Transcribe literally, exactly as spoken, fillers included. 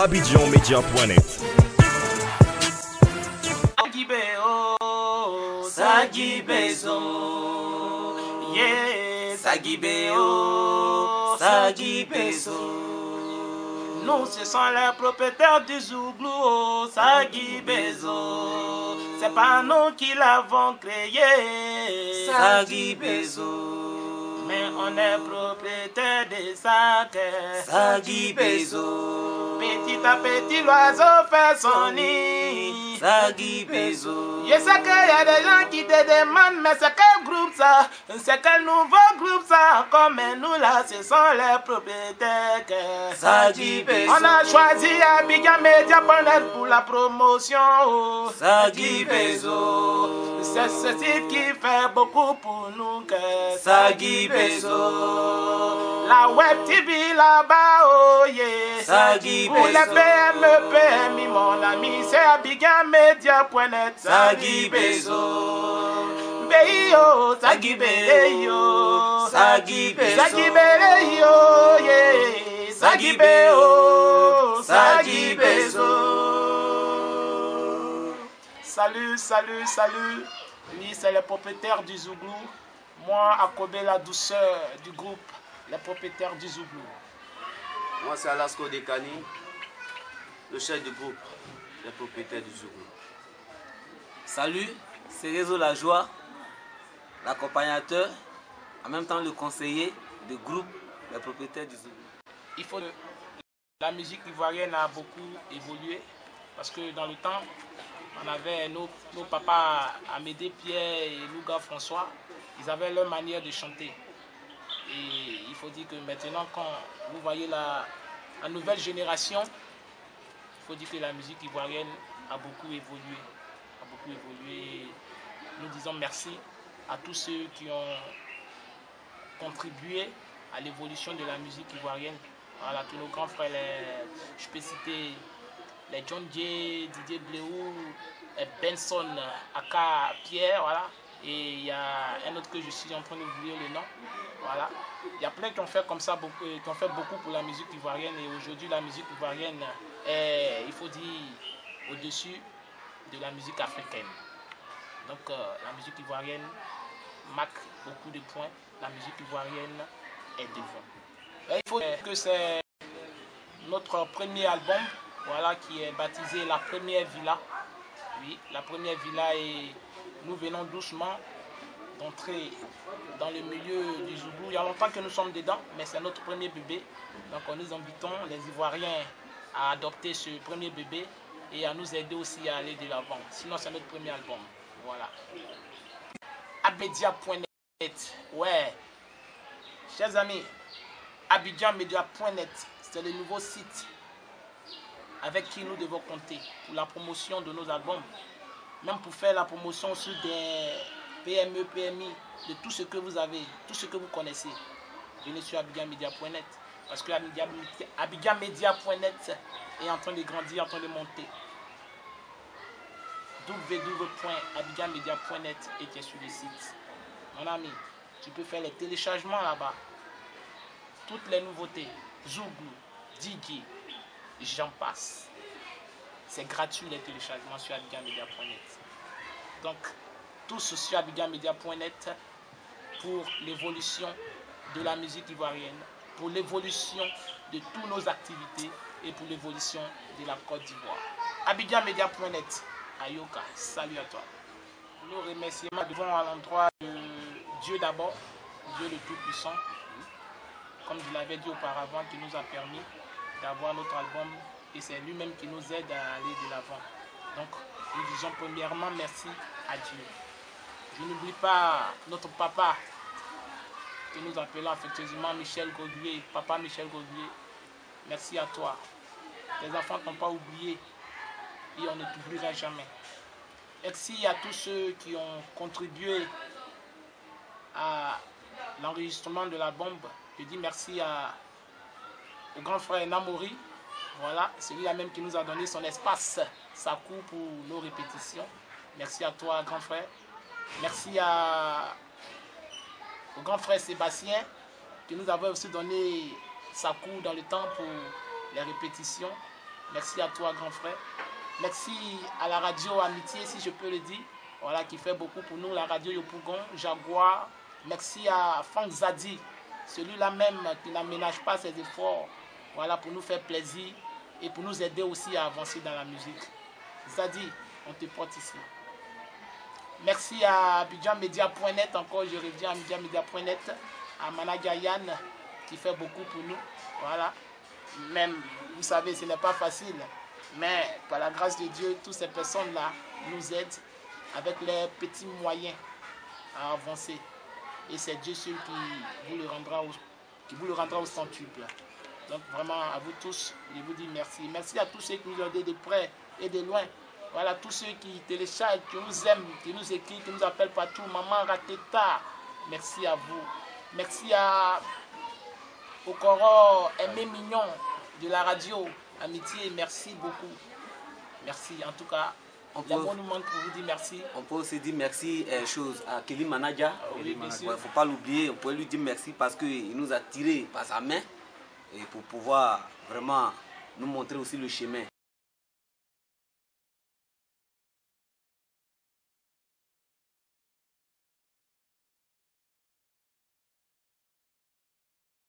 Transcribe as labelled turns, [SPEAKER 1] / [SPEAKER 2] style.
[SPEAKER 1] abidjan media point net.
[SPEAKER 2] Sagibezo, yeah, Sagibeo, Sagibezo. Nous, ce sont les propriétaires du Zouglou, oh, Sagibezo. C'est pas nous qui l'avons créé, Sagibezo. Mais on est propriétaire des sacs, Sagibezo. Petit à petit, l'oiseau fait son nid, Sagibezo. Je sais qu'il y a des gens qui te demandent, mais c'est quel groupe ça? C'est quel nouveau groupe ça? Comme nous là, ce sont les propriétaires, Sagibezo. On a choisi abidjan media point net pour la promotion, oh, Sagibezo. C'est ce site qui fait beaucoup pour nous, Sagibezo. La web T V là-bas, oh yeah, Sagibezo. Pour les P M E, P M I, mon ami, c'est abidjan media point net, Sagibezo. Beyo, Sagibeyo, Sagibezo, Sagibeyo, yeah, Sagibeo, Sagibezo. Salut, salut, salut. Lui, c'est le propriétaire du Zouglou. Moi, Akobe la douceur du groupe, les propriétaires du Zouglou.
[SPEAKER 3] Moi, c'est Alasko Dekani, le chef du groupe, les propriétaires du Zouglou.
[SPEAKER 4] Salut, c'est Réseau La Joie, l'accompagnateur, en même temps le conseiller du groupe, les propriétaires du Zouglou.
[SPEAKER 2] Il faut que la musique ivoirienne a beaucoup évolué parce que dans le temps, on avait nos, nos papas Amédée Pierre et Louga François, ils avaient leur manière de chanter. Et il faut dire que maintenant, quand vous voyez la, la nouvelle génération, il faut dire que la musique ivoirienne a beaucoup évolué. A beaucoup évolué. Nous disons merci à tous ceux qui ont contribué à l'évolution de la musique ivoirienne. Voilà, tous nos grands frères, les, je peux citer les John Jay, Didier Bléou, Benson, Aka Pierre, voilà. Et il y a un autre que je suis en train d'oublier le nom. Voilà. Il y a plein qui ont fait comme ça, beaucoup, qui ont fait beaucoup pour la musique ivoirienne. Et aujourd'hui, la musique ivoirienne est, il faut dire, au-dessus de la musique africaine. Donc, euh, la musique ivoirienne marque beaucoup de points. La musique ivoirienne est devant. Il faut que c'est notre premier album, voilà, qui est baptisé La Première Villa. Oui, La Première Villa, et nous venons doucement d'entrer dans le milieu du Zouglou. Il y a longtemps que nous sommes dedans, mais c'est notre premier bébé. Donc nous invitons les Ivoiriens à adopter ce premier bébé et à nous aider aussi à aller de l'avant. Sinon, c'est notre premier album. Voilà. abidjan point net. Ouais. Chers amis, abidjan media point net, c'est le nouveau site avec qui nous devons compter pour la promotion de nos albums, même pour faire la promotion sur des P M E, P M I, de tout ce que vous avez, tout ce que vous connaissez. Venez sur abidjan media point net parce que abidjan media point net est en train de grandir, en train de monter. w w w point abidjan media point net était sur le site. Mon ami, tu peux faire les téléchargements là-bas. Toutes les nouveautés, Zouglou, D J, j'en passe. C'est gratuit les téléchargements sur abidjan media point net. Donc, tous sur abidjan media point net pour l'évolution de la musique ivoirienne, pour l'évolution de toutes nos activités et pour l'évolution de la Côte d'Ivoire. abidjan media point net, Ayoka, salut à toi. Nos remerciements vont à l'endroit de Dieu d'abord, Dieu le Tout-Puissant, comme je l'avais dit auparavant, qui nous a permis d'avoir notre album et c'est lui-même qui nous aide à aller de l'avant. Donc, nous disons premièrement merci à Dieu. Je n'oublie pas notre papa, que nous appelons affectueusement Michel Goguier, papa Michel Goguier. Merci à toi. Tes enfants ne t'ont pas oublié et on ne t'oubliera jamais. Merci à tous ceux qui ont contribué à l'enregistrement de l'album. Je dis merci à, au grand frère Namori. Voilà, celui-là même qui nous a donné son espace, sa cour pour nos répétitions. Merci à toi, grand frère. Merci à, au grand frère Sébastien qui nous avait aussi donné sa cour dans le temps pour les répétitions. Merci à toi, grand frère. Merci à la radio Amitié, si je peux le dire, voilà, qui fait beaucoup pour nous, la radio Yopougon, Jaguar. Merci à Franck Zadi, celui-là même qui n'aménage pas ses efforts, voilà, pour nous faire plaisir et pour nous aider aussi à avancer dans la musique. Zadi, on te porte ici. Merci à Abidjan Media point net, encore je reviens à Abidjan Media point net, à Managa Yann qui fait beaucoup pour nous. Voilà. Même, vous savez, ce n'est pas facile, mais par la grâce de Dieu, toutes ces personnes-là nous aident avec les petits moyens à avancer. Et c'est Dieu seul qui vous le rendra au, qui vous le rendra au centuple. Donc vraiment, à vous tous, je vous dis merci. Merci à tous ceux qui nous ont aidés de près et de loin. Voilà, tous ceux qui téléchargent, qui nous aiment, qui nous écrivent, qui nous appellent partout. Maman Rateta, merci à vous. Merci à Okoro Aimé Mignon de la radio Amitié, merci beaucoup. Merci, en tout cas, on peut, nous manque pour vous dire merci.
[SPEAKER 4] On peut aussi dire merci euh, chose à Kelly Manaja.
[SPEAKER 2] Il
[SPEAKER 4] oui, ne ouais, faut pas l'oublier, on peut lui dire merci parce qu'il nous a tiré par sa main et pour pouvoir vraiment nous montrer aussi le chemin.